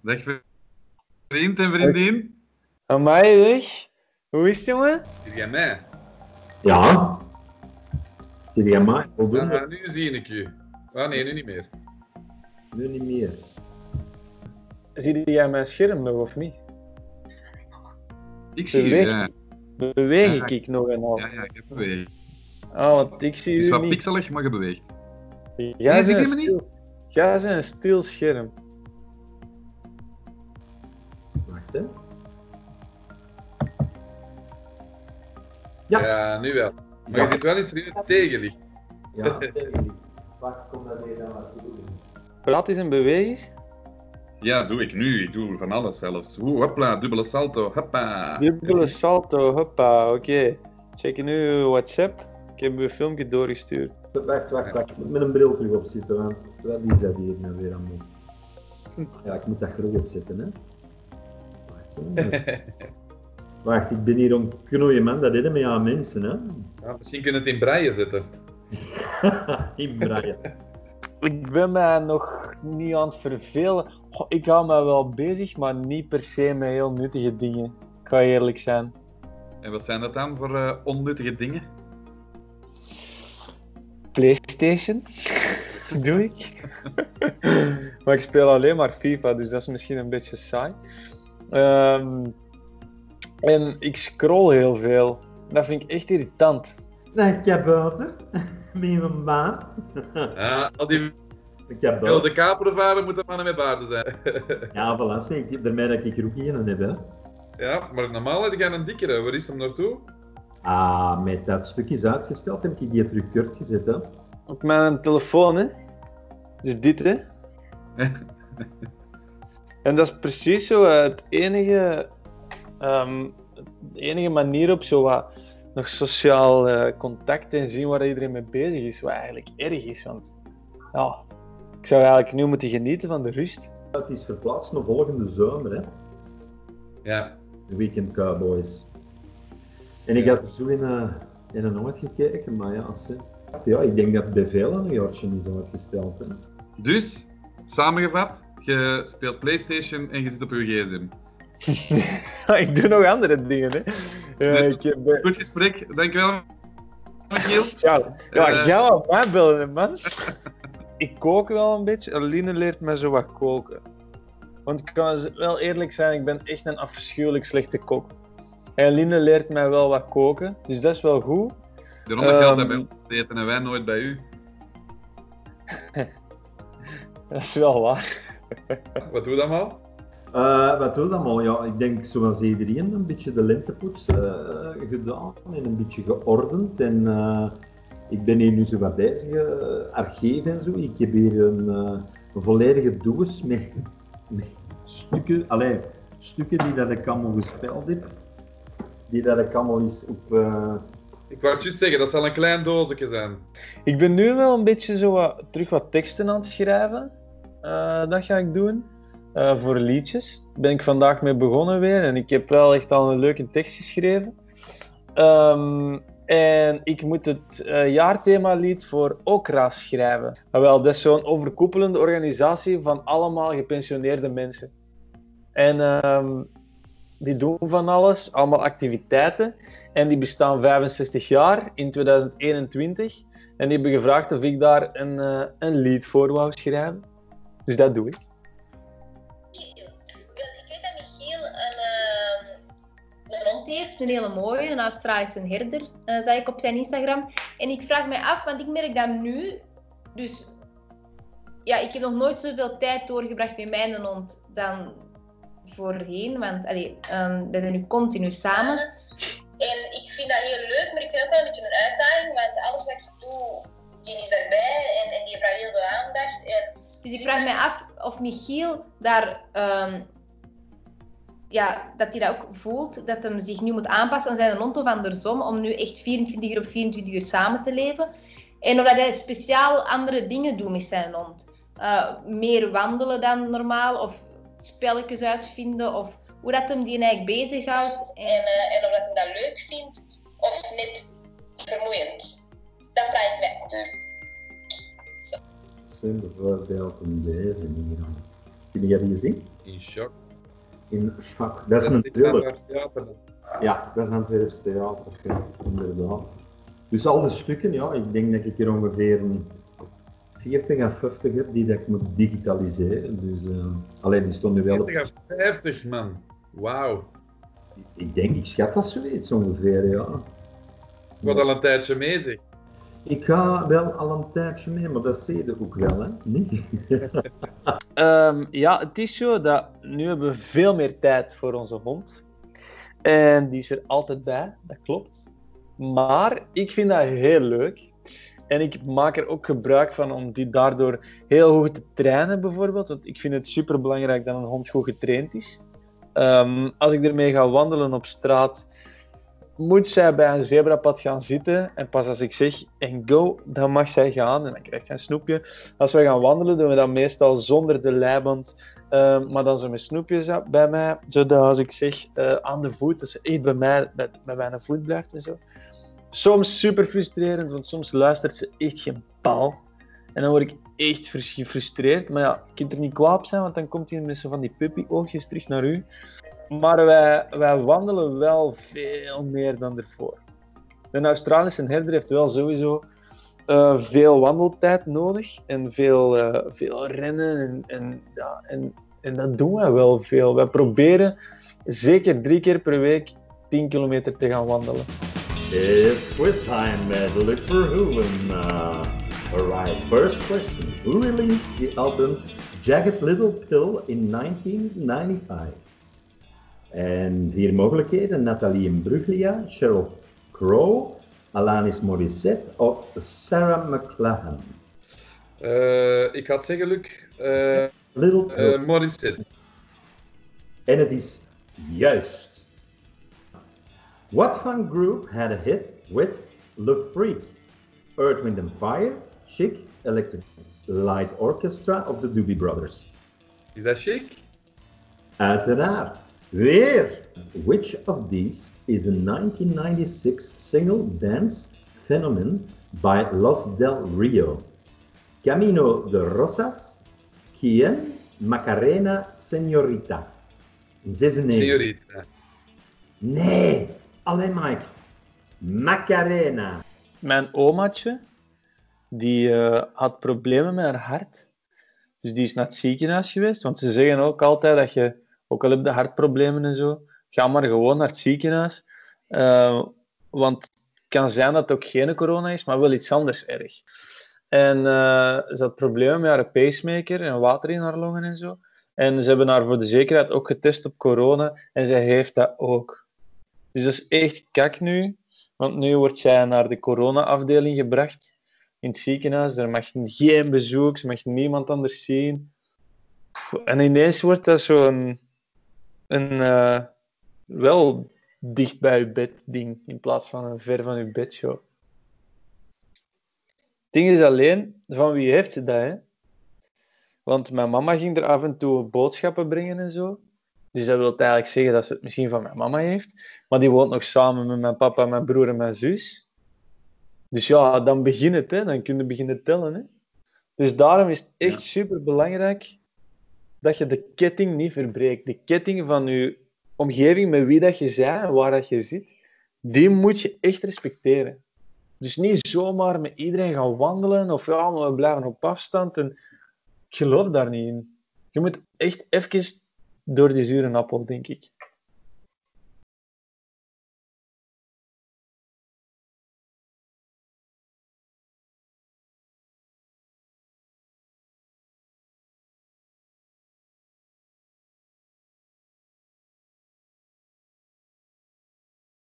Dag vriend en vriendin. Amai, zeg. Hoe is het, jongen? Zie jij mij? Ja. Zie je maar? Voldoende. Nu zie ik u. Ah nee, nu niet meer. Nu niet meer. Zie jij mijn scherm nog of niet? Ik zie u, Beweeg, ja. beweeg ik nog en al? Ja, ik heb beweegd. Oh, want ik zie Het is u wat niet. pixelig, maar je beweegt. Jij zie bent je me niet? Jij bent een stil scherm. Wacht, hè. Ja. Ja, nu wel. Maar je zit wel eens erin het tegenlicht. Ja, wacht, kom dat weer aan wat doen. Praat eens en beweeg eens. Ja, doe ik nu. Ik doe van alles zelfs. Oeh, hopla, dubbele salto, hoppa. Dubbele salto, hoppa, oké. Check nu uw WhatsApp. Ik heb een filmpje doorgestuurd. Wacht. Ik moet met een bril terug opzitten, want wat is dat hier nou weer aan doen? Ja, ik moet dat groot zetten, hè. Wacht, hè. Wacht, ik ben hier om knoeien, man. Dat deden met aan mensen, hè. Ja, misschien kunnen we het in braille zetten. In braille. Ik ben mij nog niet aan het vervelen. Goh, ik hou me wel bezig, maar niet per se met heel nuttige dingen. Ik ga eerlijk zijn. En wat zijn dat dan voor onnuttige dingen? PlayStation doe ik. Maar ik speel alleen maar FIFA, dus dat is misschien een beetje saai. En ik scroll heel veel. Dat vind ik echt irritant. Ik heb buiten. Met een baan. Ja, al die Ik heb wilde buiten. kapervaren moeten mannen met baarden zijn. Ja, voilà. Zeg, daarmee dat ik er ook geen heb, hè. Ja, maar normaal heb je een dikkere. Waar is hem naartoe? Ah, met dat stuk is uitgesteld, heb ik die terug kort gezet, hè. Op mijn telefoon, hè. Dus dit, hè. En dat is precies zo het enige... de enige manier op zo wat nog sociaal contact en zien waar iedereen mee bezig is, wat eigenlijk erg is, want ja, ik zou eigenlijk nu moeten genieten van de rust. Het is verplaatst naar volgende zomer, hè. Ja. De Weekend Cowboys. En ik had er zo in een nooit gekeken, maar ja, ik denk dat het bij velen een jaartje is uitgesteld, hè. Dus, samengevat, je speelt PlayStation en je zit op je gsm. Ik doe nog andere dingen, hè. Net Ik heb, Goed gesprek, dankjewel, Michiel. ja, jij wou mij bellen, hè, man. Ik kook wel een beetje. Aline leert mij zo wat koken. Want ik kan wel eerlijk zijn, ik ben echt een afschuwelijk slechte kok. En Aline leert mij wel wat koken, dus dat is wel goed. Daarom dat geld hebben we eten en wij nooit bij u. Dat is wel waar. Wat doe je dan maar? Wat doe je dan al? Ja, ik denk zoals iedereen een beetje de lentepoets gedaan en een beetje geordend. En ik ben hier nu zo wat bezig, archief en zo. Ik heb hier een volledige doos met stukken die dat ik allemaal gespeeld heb. Die dat ik allemaal eens op... Ik wou het juist zeggen, dat zal een klein doosje zijn. Ik ben nu wel een beetje zo terug wat teksten aan het schrijven. Dat ga ik doen. Voor liedjes. Daar ben ik vandaag mee begonnen weer. En ik heb wel echt al een leuke tekst geschreven. En ik moet het jaarthemalied voor Okra schrijven. Wel, dat is zo'n overkoepelende organisatie van allemaal gepensioneerde mensen. En die doen van alles, allemaal activiteiten. En die bestaan 65 jaar in 2021. En die hebben gevraagd of ik daar een lied voor wou schrijven. Dus dat doe ik. Ik weet dat Michiel een hond heeft, een hele mooie, een Australische herder, zag ik op zijn Instagram. En ik vraag mij af, want ik merk dat nu, dus ja, ik heb nog nooit zoveel tijd doorgebracht met mijn hond dan voorheen, want we zijn nu continu samen. En ik vind dat heel leuk, maar ik vind het ook wel een beetje een uitdaging, want alles wat ik doe, die is daarbij en die vraagt heel veel aandacht. Dus ik vraag mij af of Michiel daar, dat hij dat ook voelt, dat hij zich nu moet aanpassen aan zijn hond of andersom, om nu echt 24 uur op 24 uur samen te leven. En of dat hij speciaal andere dingen doet met zijn hond. Meer wandelen dan normaal, of spelletjes uitvinden, of hoe dat hem die eigenlijk bezighoudt. En of dat hij dat leuk vindt, of net vermoeiend. Dat vraag ik mij af. Zijn bijvoorbeeld een deze hier. Kun jij die zien? In shock. In Schak. Dat is Dat een is thriller. niet theater. Ja, dat is Antwerps theater, ja, inderdaad. Dus al die stukken, ja, ik denk dat ik er ongeveer een 40 à 50 heb die dat ik moet digitaliseren. Dus, alleen die stonden wel op. 40 à 50, man. Wauw. Ik schat dat zoiets ongeveer, ja. Ik word al een tijdje mee, zeg. Ik ga wel al een tijdje mee, maar dat zie je ook wel, hè? Nee? Ja, het is zo dat nu hebben we veel meer tijd voor onze hond. En die is er altijd bij, dat klopt. Maar ik vind dat heel leuk. En ik maak er ook gebruik van om die daardoor heel goed te trainen, bijvoorbeeld. Want ik vind het superbelangrijk dat een hond goed getraind is. Als ik ermee ga wandelen op straat, moet zij bij een zebrapad gaan zitten. En pas als ik zeg, en go, dan mag zij gaan. En dan krijgt zij een snoepje. Als wij gaan wandelen, doen we dat meestal zonder de leiband. Maar dan zo met snoepjes bij mij. Zodat als ik zeg, aan de voet, dat ze echt bij mij, bij mijn voet blijft en zo. Soms super frustrerend, want soms luistert ze echt geen paal. En dan word ik echt gefrustreerd. Maar ja, je kunt er niet kwaad op zijn, want dan komt hij met zo van die puppy-oogjes terug naar u. Maar wij wandelen wel veel meer dan ervoor. Een Australische herder heeft wel sowieso veel wandeltijd nodig. En veel rennen. En dat doen wij wel veel. Wij proberen zeker 3 keer per week 10 kilometer te gaan wandelen. It's quiz time met Luc Verhoeven. Alright, first question. Who released the album Jagged Little Pill in 1995? En 4 mogelijkheden: Nathalie Imbruglia, Sheryl Crow, Alanis Morissette of Sarah McLachlan. Ik ga het zeggen, Luc. Little Pill. Morissette. En het is juist. What fun group had a hit with Le Freak? Earth, Wind and Fire, Chic, Electric Light Orchestra of the Doobie Brothers? Is dat chic? Uiteraard. Weer! Which of these is a 1996 single dance phenomenon by Los Del Rio? Camino de Rosas, Quien, Macarena, Señorita. 96. Señorita. Nee, alleen Mike. Macarena. Mijn omaatje, die had problemen met haar hart. Dus die is naar het ziekenhuis geweest. Want ze zeggen ook altijd dat je, ook al heb je hartproblemen en zo, ga maar gewoon naar het ziekenhuis. Want het kan zijn dat het ook geen corona is, maar wel iets anders erg. En ze had problemen met haar pacemaker en water in haar longen en zo. En ze hebben haar voor de zekerheid ook getest op corona. En zij heeft dat ook. Dus dat is echt kak nu. Want nu wordt zij naar de corona-afdeling gebracht in het ziekenhuis. Er mag geen bezoek, ze mag niemand anders zien. En ineens wordt dat zo'n wel dicht bij je bed ding, in plaats van een ver van je bed show. Het ding is alleen, van wie heeft ze dat, hè? Want mijn mama ging er af en toe boodschappen brengen en zo. Dus dat wil eigenlijk zeggen dat ze het misschien van mijn mama heeft. Maar die woont nog samen met mijn papa, mijn broer en mijn zus. Dus ja, dan begint het, hè. Dan kun je beginnen tellen, hè. Dus daarom is het echt super belangrijk dat je de ketting niet verbreekt. De ketting van je omgeving, met wie dat je bent en waar dat je zit, die moet je echt respecteren. Dus niet zomaar met iedereen gaan wandelen of ja, maar we blijven op afstand. En ik geloof daar niet in. Je moet echt even door die zure appel, denk ik.